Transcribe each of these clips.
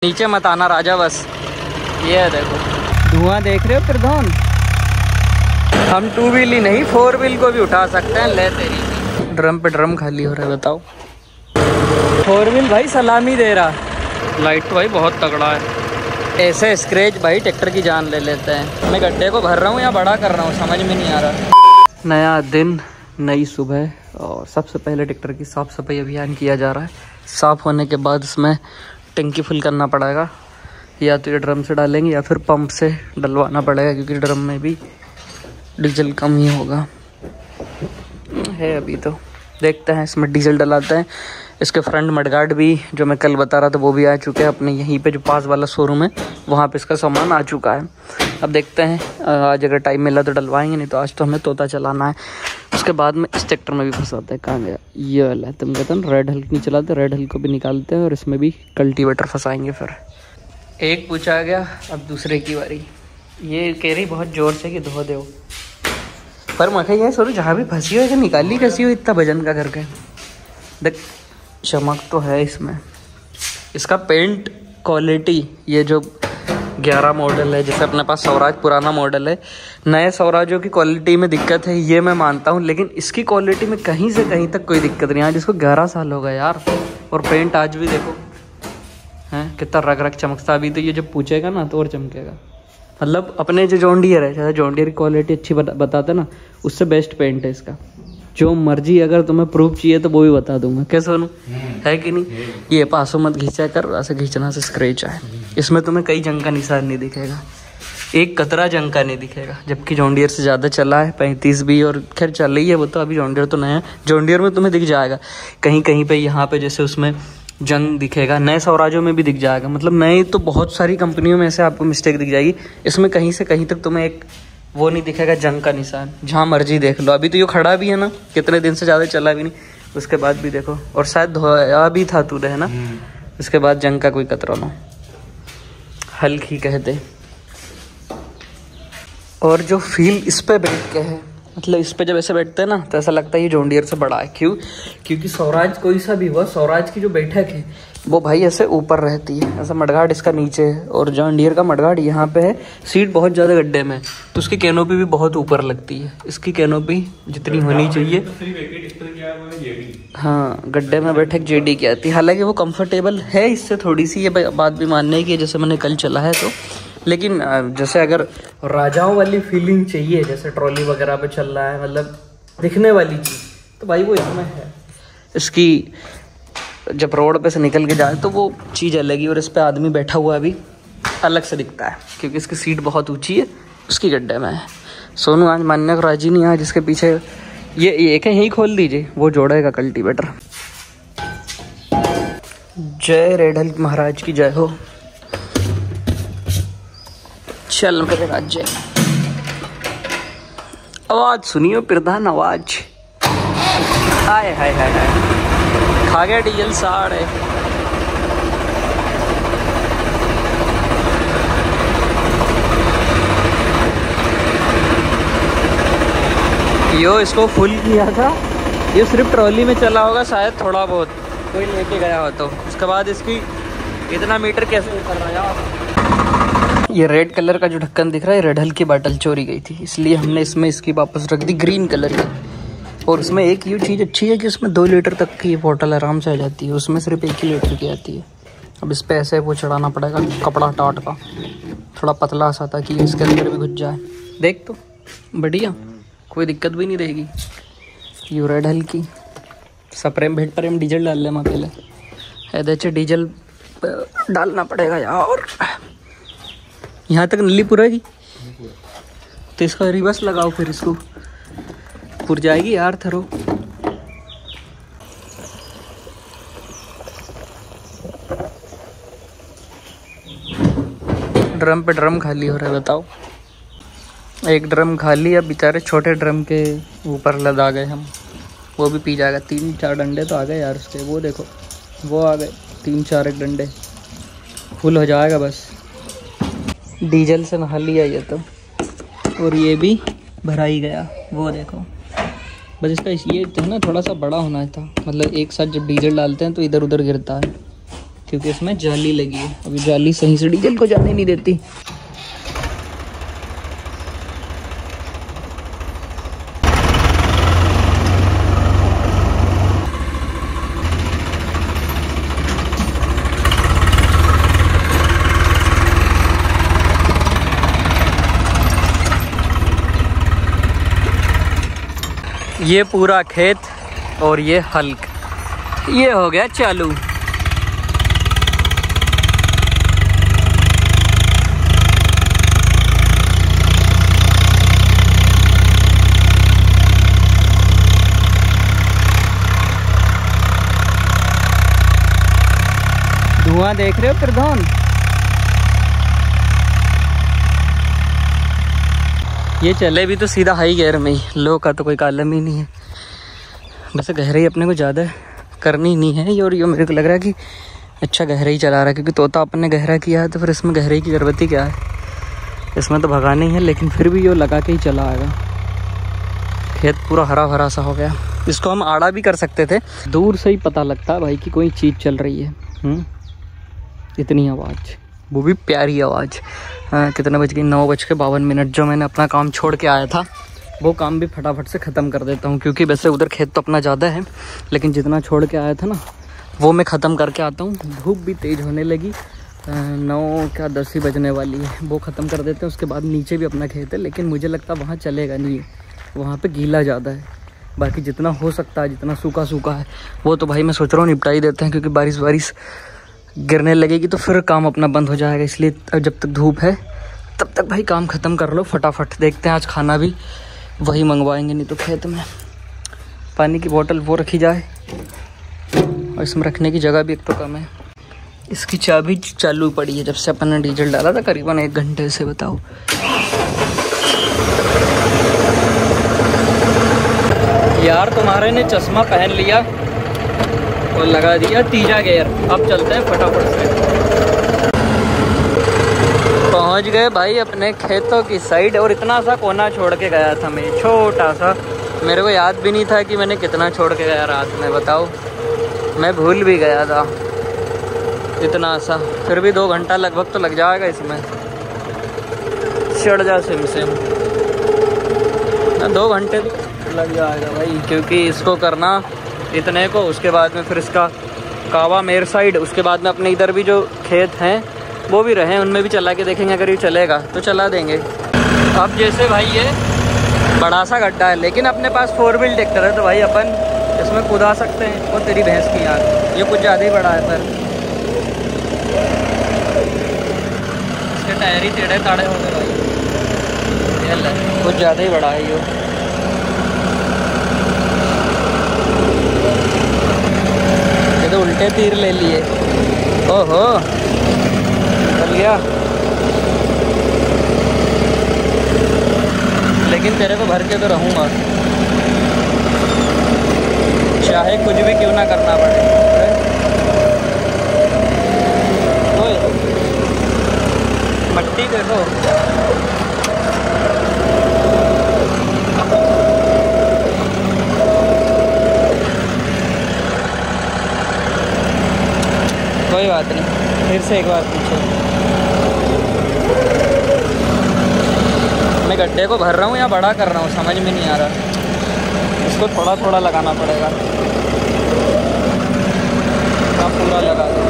नीचे मत आना राजा बस। ये देखो धुआं देख रहे हो प्रधान। हम 2 व्हील ही नहीं 4 व्हील को भी उठा सकते हैं। ले तेरी ड्रम पे ड्रम खाली हो रहा है बताओ। 4 व्हील भाई सलामी दे रहा। लाइट तो भाई बहुत तगड़ा है। ऐसे स्क्रैच भाई ट्रैक्टर की जान ले लेते हैं। मैं गड्ढे को भर रहा हूँ या बड़ा कर रहा हूँ समझ में नहीं आ रहा। नया दिन नई सुबह और सबसे पहले ट्रैक्टर की साफ़ सफाई अभियान किया जा रहा है। साफ़ होने के बाद इसमें टंकी फुल करना पड़ेगा। या तो ये ड्रम से डालेंगे या फिर पंप से डलवाना पड़ेगा क्योंकि ड्रम में भी डीजल कम ही होगा है अभी। तो देखते हैं इसमें डीजल डलाते हैं। इसके फ्रंट मडगार्ड भी जो मैं कल बता रहा था वो भी आ चुके हैं अपने यहीं पे जो पास वाला शोरूम है वहाँ पे इसका सामान आ चुका है। अब देखते हैं आज अगर टाइम मिला तो डलवाएंगे, नहीं तो आज तो हमें तोता चलाना है। उसके बाद में इस ट्रैक्टर में भी फंसाते हैं। कहाँ गया ये वाला है, तुम कहते हैं रेड हल्क नहीं चलाते, रेड हल्क को भी निकालते हैं और इसमें भी कल्टीवेटर फंसाएंगे। फिर एक पूछा गया अब दूसरे की बारी। ये कह रही बहुत ज़ोर से कि धो दो, पर मैं ये सोचो जहाँ भी फंसी हो निकाली कैसी हो इतना वजन का करके। देख चमक तो है इसमें। इसका पेंट क्वालिटी ये जो 11 मॉडल है, जैसे अपने पास स्वराज पुराना मॉडल है, नए स्वराजों की क्वालिटी में दिक्कत है ये मैं मानता हूँ, लेकिन इसकी क्वालिटी में कहीं से कहीं तक कोई दिक्कत नहीं। आज इसको 11 साल हो गए यार और पेंट आज भी देखो हैं कितना रग रग चमकता। अभी तो ये जब पूछेगा ना तो और चमकेगा। मतलब अपने जो जॉन डियर है, जैसे जॉन डियर की क्वालिटी अच्छी बताते ना, उससे बेस्ट पेंट है इसका। जो मर्जी अगर तुम्हें प्रूफ चाहिए तो वो भी बता दूंगा। कैसे सुनूं है कि नहीं। ये पासों मत खींचा कर, ऐसे खींचना से स्क्रैच है। इसमें तुम्हें कई जंग का निशान नहीं दिखेगा, एक कतरा जंग का नहीं दिखेगा, जबकि जॉन डियर से ज़्यादा चला है 35 भी और खैर चल रही है वो तो। अभी जॉन डियर तो नया है, जॉन डियर में तुम्हें दिख जाएगा कहीं कहीं पे, यहाँ पे जैसे उसमें जंग दिखेगा। नए स्वराजों में भी दिख जाएगा। मतलब नए तो बहुत सारी कंपनियों में से आपको मिस्टेक दिख जाएगी, इसमें कहीं से कहीं तक तुम्हें एक वो नहीं दिखेगा जंग का निशान। जहाँ मर्जी देख लो। अभी तो ये खड़ा भी है ना, कितने दिन से ज़्यादा चला भी नहीं, उसके बाद भी देखो। और शायद धोया भी था तूने है ना, उसके बाद जंग का कोई कतरा ना, हल्क ही कहते। और जो फील इस पे बैठ के है, मतलब इस पे जब ऐसे बैठते हैं ना तो ऐसा लगता है ये जॉन डियर से बड़ा है। क्यों? क्योंकि स्वराज कोई सा भी हुआ, स्वराज की जो बैठक है वो भाई ऐसे ऊपर रहती है, ऐसा मडगार्ड इसका नीचे है और जॉन डियर का मडगार्ड यहाँ पे है। सीट बहुत ज़्यादा गड्ढे में तो उसकी कैनोपी भी बहुत ऊपर लगती है। इसकी कैनोपी जितनी होनी चाहिए, हाँ गड्ढे में बैठक जेडी की आती है। हालांकि वो कंफर्टेबल है इससे थोड़ी सी, ये बात भी मानने की, जैसे मैंने कल चला है तो। लेकिन जैसे अगर राजाओं वाली फीलिंग चाहिए, जैसे ट्रॉली वगैरह पे चल रहा है, मतलब दिखने वाली चीज़, तो भाई वो इसमें है। इसकी जब रोड पे से निकल के जाए तो वो चीज़ अलग ही, और इस पे आदमी बैठा हुआ भी अलग से दिखता है क्योंकि इसकी सीट बहुत ऊंची है, उसकी गड्ढे में है। सोनू आज मानने को राजी नहीं है, जिसके पीछे ये एक है यही खोल दीजिए, वो जोड़ेगा कल्टीवेटर। जय रेड हल्क महाराज की जय हो। चल मेरे राज्य आवाज सुनियो प्रधान आवाज। हाय हाय हाय हाय खा गया डीजल साढ़े। यो इसको फुल किया था, ये सिर्फ ट्रॉली में चला होगा शायद थोड़ा बहुत, कोई लेके गया हो तो। उसके बाद इसकी इतना मीटर कैसे उतर रहा है यार। ये रेड कलर का जो ढक्कन दिख रहा है, रेड हल्क की बाटल चोरी गई थी, इसलिए हमने इसमें इसकी वापस रख दी ग्रीन कलर की। और इसमें एक ये चीज़ अच्छी है कि इसमें 2 लीटर तक की ये बोतल आराम से आ जाती है, उसमें सिर्फ 1 ही लीटर की आती है। अब इस पर ऐसे वो चढ़ाना पड़ेगा कपड़ा टाट का, थोड़ा पतला सा, ताकि इसके अंदर भी घुस जाए। देख तो बढ़िया, कोई दिक्कत भी नहीं रहेगी। ये रेड हल्क की स्प्रेम भेट पर हम डीजल डाल लें पहले, ऐसे डीजल डालना पड़ेगा यार। यहाँ तक नली पूरा की तो इसका रिवर्स लगाओ, फिर इसको पुर जाएगी यार थरो। ड्रम पे ड्रम खाली हो रहा है बताओ। एक ड्रम खाली, अब बेचारे छोटे ड्रम के ऊपर लदा गए हम, वो भी पी जाएगा। 3-4 डंडे तो आ गए यार उसके, वो देखो वो आ गए 3-4 एक डंडे, फुल हो जाएगा बस। डीजल से नहा लिया ये तो, और ये भी भरा ही गया, वो देखो। बस इसका ये है ना थोड़ा सा बड़ा होना था, मतलब एक साथ जब डीजल डालते हैं तो इधर उधर गिरता है, क्योंकि इसमें जाली लगी है। अभी जाली सही से डीजल को जाने नहीं देती। ये पूरा खेत और ये हल्क, ये हो गया चालू। धुआं देख रहे हो प्रधान? ये चले भी तो सीधा हाई गियर में ही, लो का तो कोई कालम ही नहीं है। वैसे गहराई अपने को ज़्यादा करनी नहीं है, और ये मेरे को लग रहा है कि अच्छा गहराई चला रहा है, क्योंकि तोता अपने गहरा किया है तो फिर इसमें गहराई की ज़रूरत ही क्या है। इसमें तो भगाना ही है, लेकिन फिर भी ये लगा के ही चला आएगा। खेत पूरा हरा भरा सा हो गया। इसको हम आड़ा भी कर सकते थे। दूर से ही पता लगता है भाई कि कोई चीज़ चल रही है। इतनी आवाज़, वो भी प्यारी आवाज़। कितने बज गई? 9:52। जो मैंने अपना काम छोड़ के आया था वो काम भी फटाफट से ख़त्म कर देता हूँ, क्योंकि वैसे उधर खेत तो अपना ज़्यादा है, लेकिन जितना छोड़ के आया था ना वो मैं ख़त्म करके आता हूँ। धूप भी तेज़ होने लगी, 9:10 ही बजने वाली है। वो ख़त्म कर देते हैं। उसके बाद नीचे भी अपना खेत है, लेकिन मुझे लगता है वहाँ चलेगा नहीं, वहाँ पर गीला ज़्यादा है। बाकी जितना हो सकता है, जितना सूखा सूखा है वो तो भाई मैं सोच रहा हूँ निपटा ही देते हैं, क्योंकि बारिश गिरने लगेगी तो फिर काम अपना बंद हो जाएगा। इसलिए जब तक धूप है तब तक भाई काम ख़त्म कर लो फटाफट। देखते हैं आज खाना भी वही मंगवाएंगे, नहीं तो खेत में। पानी की बोतल वो रखी जाए, और इसमें रखने की जगह भी एक तो कम है। इसकी चाबी चालू पड़ी है जब से अपन ने डीजल डाला था, करीबन 1 घंटे से। बताओ यार, तुम्हारे ने चश्मा पहन लिया और लगा दिया तीजा गियर। अब चलते हैं फटाफट से। पहुंच गए भाई अपने खेतों की साइड, और इतना सा कोना छोड़ के गया था मैं, छोटा सा। मेरे को याद भी नहीं था कि मैंने कितना छोड़ के गया रात में। बताओ, मैं भूल भी गया था इतना सा। फिर भी 2 घंटा लगभग तो लग जाएगा इसमें। चढ़ जा सिम 2 घंटे लग जाएगा भाई, क्योंकि इसको करना इतने को, उसके बाद में फिर इसका कावा मेर साइड, उसके बाद में अपने इधर भी जो खेत हैं वो भी रहे, उनमें भी चला के देखेंगे। अगर ये चलेगा तो चला देंगे। अब जैसे भाई ये बड़ा सा गड्ढा है, लेकिन अपने पास 4 व्हील ट्रैक्टर है तो भाई अपन इसमें कूदा सकते हैं। वो तेरी भैंस की यार, ये कुछ ज़्यादा ही बड़ा है, पर इसके टायर ही टेढ़े ताड़े हो गए भाई। ये कुछ ज़्यादा ही बड़ा है ये। ये तो उल्टे तीर ले लिए। ओहो, चल गया। लेकिन तेरे को भर के तो रहूँगा, चाहे कुछ भी क्यों ना करना पड़े। ओए, मट्टी देखो। कोई बात नहीं, फिर से एक बार पूछो। मैं गड्ढे को भर रहा हूँ या बड़ा कर रहा हूँ समझ में नहीं आ रहा। इसको थोड़ा थोड़ा लगाना पड़ेगा, पूरा लगा दो।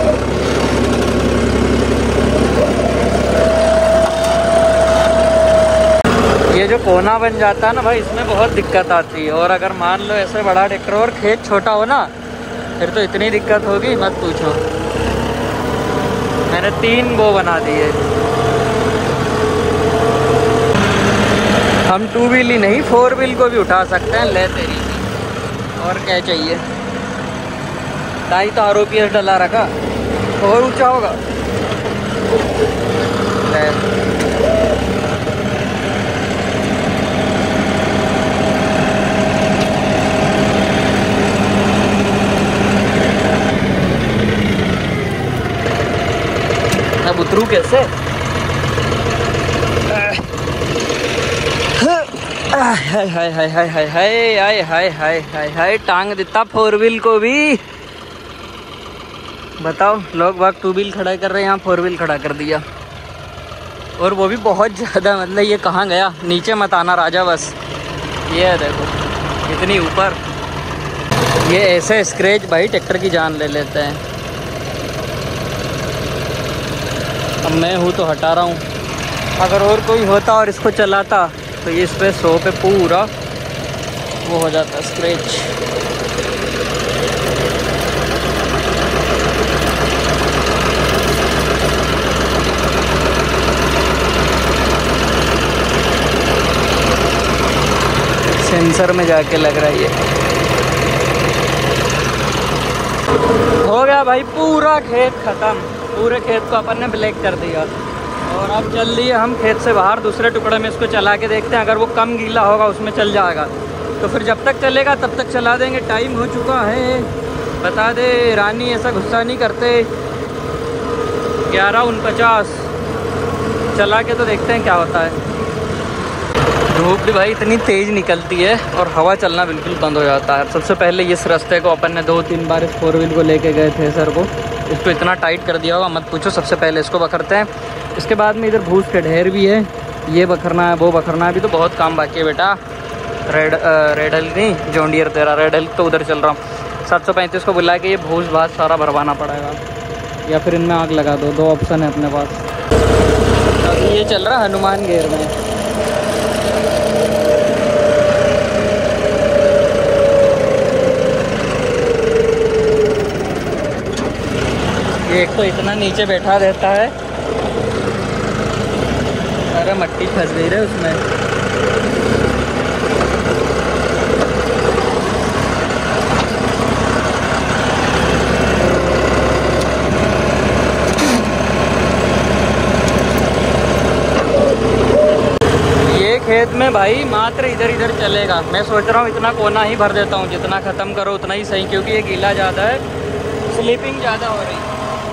ये जो कोना बन जाता है ना भाई, इसमें बहुत दिक्कत आती है। और अगर मान लो ऐसे बड़ा ट्रैक्टर और खेत छोटा हो ना, फिर तो इतनी दिक्कत होगी मत पूछो। मैंने 3 वो बना दिए। हम 2 व्हील ही नहीं 4 व्हील को भी उठा सकते हैं। ले तेरी, और क्या चाहिए। ताई तो ROPS डला रखा, और ऊंचा होगा। अब उतरू कैसे? हाय हाय हाय हाय हाय हाय हाय हाय हाय हाय हाय, टांग देता 4 व्हील को भी। बताओ, लोग बाग 2 व्हील खड़ा कर रहे हैं, यहाँ 4 व्हील खड़ा कर दिया, और वो भी बहुत ज़्यादा। मतलब ये कहाँ गया, नीचे मत आना राजा बस। ये है देखो इतनी ऊपर, ये ऐसे स्क्रैच भाई ट्रैक्टर की जान ले लेते हैं। अब मैं हूँ तो हटा रहा हूँ, अगर और कोई होता और इसको चलाता तो ये इस पे 100 पे पूरा वो हो जाता स्क्रैच। सेंसर में जाके लग रहा है ये। हो गया भाई पूरा खेत ख़त्म, पूरे खेत को अपन ने ब्लैक कर दिया। और अब चल दिए हम खेत से बाहर, दूसरे टुकड़े में इसको चला के देखते हैं, अगर वो कम गीला होगा उसमें चल जाएगा तो फिर जब तक चलेगा तब तक चला देंगे। टाइम हो चुका है, बता दे रानी, ऐसा गुस्सा नहीं करते। 11:49 चला के तो देखते हैं क्या होता है। धूप भी भाई इतनी तेज़ निकलती है और हवा चलना बिल्कुल बंद हो जाता है। सबसे पहले इस रास्ते को अपन ने 2-3 बार इस 4 व्हील को लेके गए थे सर को, इसको इतना टाइट कर दिया होगा मत पूछो। सबसे पहले इसको बखरते हैं, इसके बाद में इधर भूस के ढेर भी है, ये बखरना है वो बखरना है। अभी तो बहुत काम बाकी है बेटा। रेड हल नहीं, जॉन डियर तेरा रेड हल तो उधर चल रहा हूँ। 735 को बुला के ये भूस भास सारा भरवाना पड़ेगा, या फिर इनमें आग लगा दो, 2 ऑप्शन है अपने पास। अभी ये चल रहा है हनुमान गेयर में। एक तो इतना नीचे बैठा देता है, अरे मट्टी फंस गई रे उसमें। ये खेत में भाई मात्र इधर इधर चलेगा। मैं सोच रहा हूँ इतना कोना ही भर देता हूँ, जितना ख़त्म करो उतना ही सही, क्योंकि ये गीला ज़्यादा है, स्लिपिंग ज़्यादा हो रही।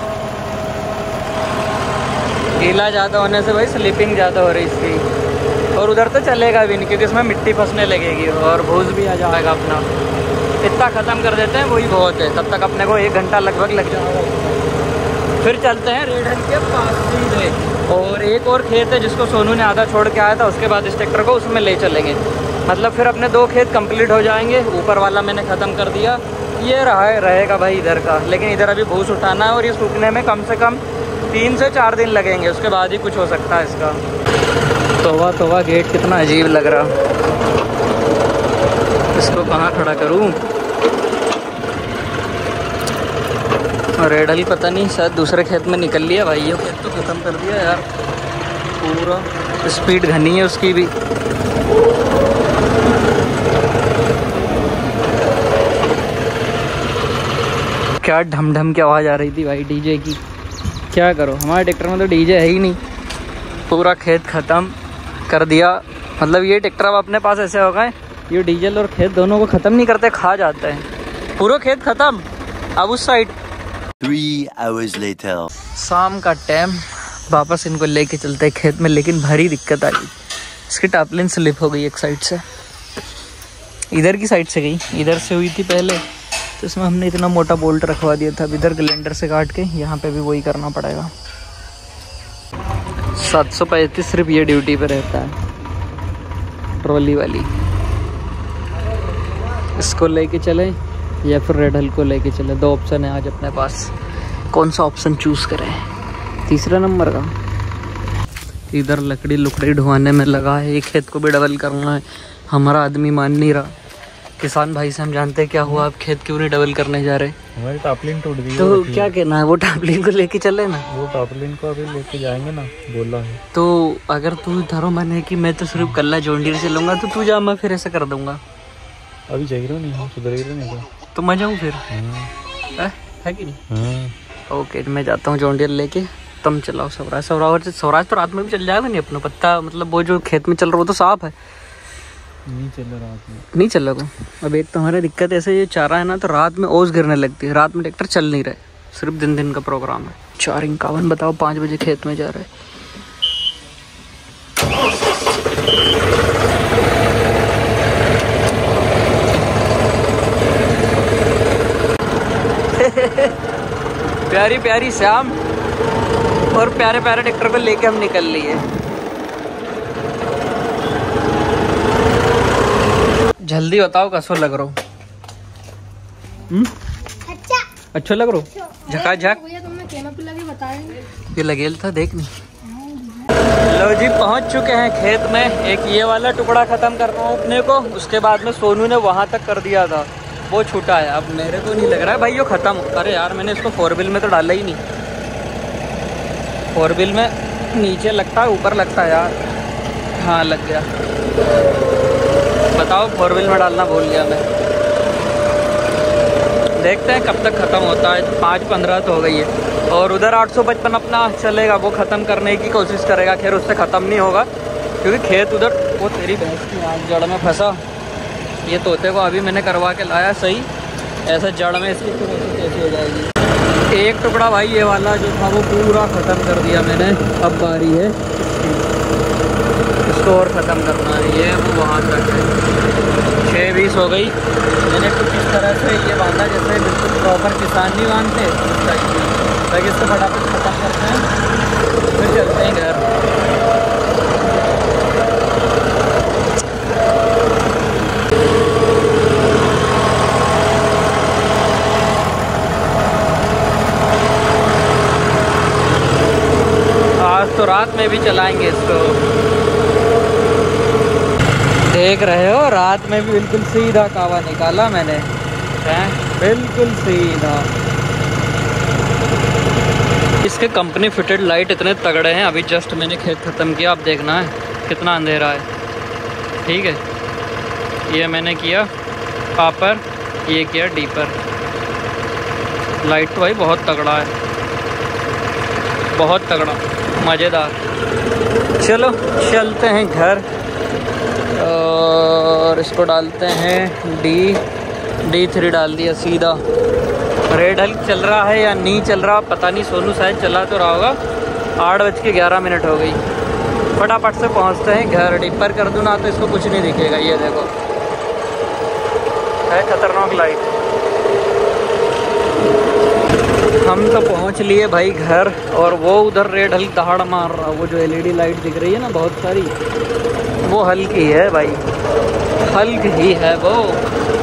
गीला ज़्यादा होने से भाई स्लिपिंग ज़्यादा हो रही इसकी। और उधर तो चलेगा भी नहीं क्योंकि इसमें मिट्टी फंसने लगेगी और भूस भी आ जाएगा अपना। इतना ख़त्म कर देते हैं वही बहुत है, तब तक अपने को 1 घंटा लगभग लग जाएगा। फिर चलते हैं रेड हल के पास सीधे, और एक और खेत है जिसको सोनू ने आधा छोड़ के आया था, उसके बाद इस ट्रैक्टर को उसमें ले चलेंगे। मतलब फिर अपने 2 खेत कंप्लीट हो जाएंगे। ऊपर वाला मैंने ख़त्म कर दिया, ये रहेगा भाई इधर का, लेकिन इधर अभी भूस उठाना है और ये सूखने में कम से कम 3 से 4 दिन लगेंगे, उसके बाद ही कुछ हो सकता है इसका। तोबा गेट कितना अजीब लग रहा, इसको कहाँ खड़ा करूँ। रेड हल पता नहीं, शायद दूसरे खेत में निकल लिया भाई। ये खेत तो ख़त्म कर दिया यार, पूरा स्पीड घनी है उसकी भी। क्या ढम की आवाज़ आ रही थी भाई डीजे की। क्या करो, हमारे ट्रैक्टर में तो डीजे है ही नहीं। पूरा खेत ख़त्म कर दिया। मतलब ये ट्रैक्टर अब अपने पास ऐसे हो गए, ये डीजल और खेत दोनों को ख़त्म नहीं करते, खा जाते हैं। पूरा खेत ख़त्म। अब उस साइड 3 hours later शाम का टाइम, वापस इनको लेके चलते हैं खेत में, लेकिन भारी दिक्कत आ गई। इसकी टापलिन स्लिप हो गई एक साइड से, इधर की साइड से गई, इधर से हुई थी पहले, तो इसमें हमने इतना मोटा बोल्ट रखवा दिया था। अब इधर ग्लेंडर से काट के यहाँ पे भी वही करना पड़ेगा। 735 सिर्फ ये ड्यूटी पे रहता है, ट्रॉली वाली। इसको लेके चले या फिर रेड हल को लेके चले, 2 ऑप्शन है आज अपने पास। कौन सा ऑप्शन चूज़ करें? तीसरा नंबर का। इधर लकड़ी लुकड़ी ढुआने में लगा है, एक खेत को भी डबल करना है। हमारा आदमी मान नहीं रहा। किसान भाई से हम जानते हैं क्या हुआ, आप खेत क्यों नहीं डबल करने जा रहे? हमारी टापलिन टूट गई तो क्या कहना है, वो टापलिन को लेके चले ना। वो टापलिन को अभी लेके जाएंगे ना, बोला है। तो अगर तू धरो मन है कि मैं तो सिर्फ कल्ला जॉन्डियर से लूँगा, तो तू जा, मैं फिर ऐसा कर दूँगा। अभी जाए रहा नहीं, सुधर रहा नहीं तो मैं जाऊँ फिर, है कि नहीं? ओके, मैं जाता हूँ जॉन्डियर लेके, तुम चलाओ स्वराज तो रात में भी चल जाएगा नहीं अपना पत्ता। मतलब वो जो खेत में चल रहा वो तो साफ है, नहीं चल रहा रात में, नहीं चल रहा। अब एक तो हमारी दिक्कत ऐसे, ये चारा है ना, तो रात में ओस गिरने लगती है। रात में ट्रैक्टर चल नहीं रहे, सिर्फ दिन का प्रोग्राम है। 4:51 बताओ, 5 बजे खेत में जा रहे। प्यारी प्यारी शाम और प्यारे प्यारे ट्रैक्टर को लेके हम निकल लिए। जल्दी बताओ कैसा लग रहा हूँ? अच्छा लग रहा हूँ? झकाझक ये लगेल था, देख नहीं। लो जी पहुँच चुके हैं खेत में। एक ये वाला टुकड़ा ख़त्म करना है अपने को, उसके बाद में सोनू ने वहाँ तक कर दिया था, वो छूटा है। अब मेरे को नहीं लग रहा है भाई ये ख़त्म। अरे यार मैंने इसको 4 व्हील में तो डाला ही नहीं। 4 व्हील में नीचे लगता है ऊपर लगता है यार। हाँ लग गया। बताओ 4 व्हील में डालना भूल गया मैं। देखते हैं कब तक ख़त्म होता है। 5:15 तो हो गई है। और उधर 855 अपना चलेगा, वो ख़त्म करने की कोशिश करेगा। खैर उससे ख़त्म नहीं होगा क्योंकि खेत उधर वो तेरी भैंस की आग जड़ में फंसा। ये तोते को अभी मैंने करवा के लाया सही, ऐसा जड़ में इसकी फिर कैसे हो जाएगी। एक टुकड़ा भाई ये वाला जो था वो पूरा ख़त्म कर दिया मैंने। अब बारी है इसको और ख़त्म करना है। ये वो वहाँ तक है। 6:20 हो गई। मैंने कुछ इस तरह से ये बांधा जैसे बिल्कुल प्रॉपर किसान नहीं बांधते उस टाइप की। ताकि इसको फटाफट ख़त्म करते हैं फिर चलते हैं घर। आज तो रात में भी चलाएंगे इसको। देख रहे हो रात में भी बिल्कुल सीधा कावा निकाला मैंने हैं, बिल्कुल सीधा। इसके कंपनी फिटेड लाइट इतने तगड़े हैं। अभी जस्ट मैंने खेत ख़त्म किया, अब देखना है कितना अंधेरा है। ठीक है ये मैंने किया पापर, ये किया डीपर। लाइट तो भाई बहुत तगड़ा है, बहुत तगड़ा मज़ेदार। चलो चलते हैं घर और इसको डालते हैं D3 डाल दिया सीधा। रेड हल्क चल रहा है या नहीं चल रहा पता नहीं, सोनू शायद चला तो रहा होगा। 8:11 हो गई। फटाफट से पहुंचते हैं घर। डिपर कर दूँ ना तो इसको कुछ नहीं दिखेगा। ये देखो है खतरनाक लाइट। हम तो पहुंच लिए भाई घर। और वो उधर रेड हल्क दहाड़ मार रहा, वो जो LED लाइट दिख रही है ना बहुत सारी, वो हल्क ही है भाई, हल्क ही है वो।